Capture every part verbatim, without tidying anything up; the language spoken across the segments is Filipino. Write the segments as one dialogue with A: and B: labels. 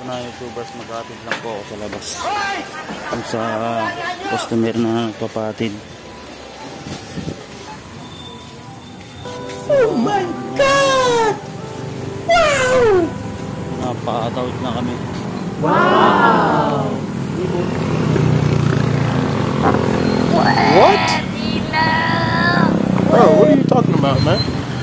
A: na YouTubers, maghatid lang po ako sa labas kung sa customer na nagpapatid.
B: Oh my God! Wow!
A: Napaka-out na kami.
B: Wow!
C: What?
B: Bro, what are you talking about, man?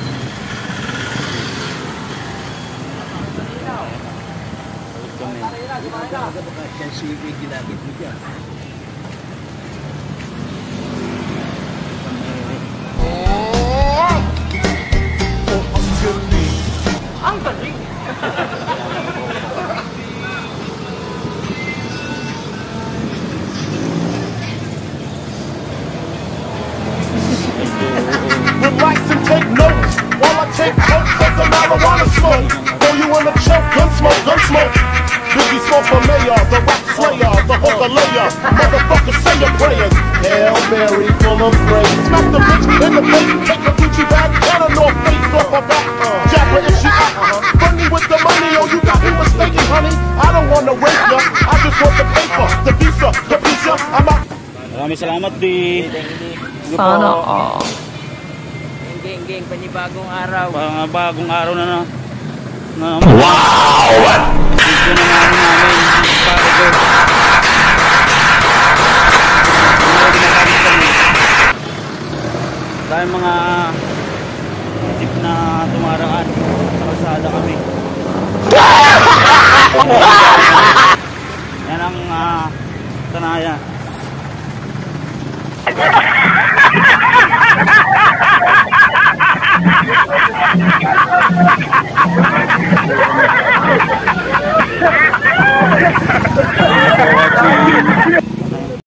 C: Ang galing!
B: Would like to take notes while I take notes of the marijuana smoke. Throw you in a choke, gun smoke, gun smoke. Biggie smoke for mayor, the rap slayer, the hooker layer. Motherfucker, say your prayers. Hail Mary, full of praise. Smack the bitch in the face, take a Gucci bag and a North Face off her back. Jack her if she act funny with the money, oh you got me mistaken, honey. I don't wanna rape ya, I just want the paper, the visa, the visa. I'm out.
A: Maraming salamat, di.
C: Sana all. Geng, geng, panibagong araw.
A: Parang bagong araw na na. na wow! Video na namin namin. Pare ko. Dahil mga tip na tumaraan. Kalsada kami. Yan ang uh, tanaya.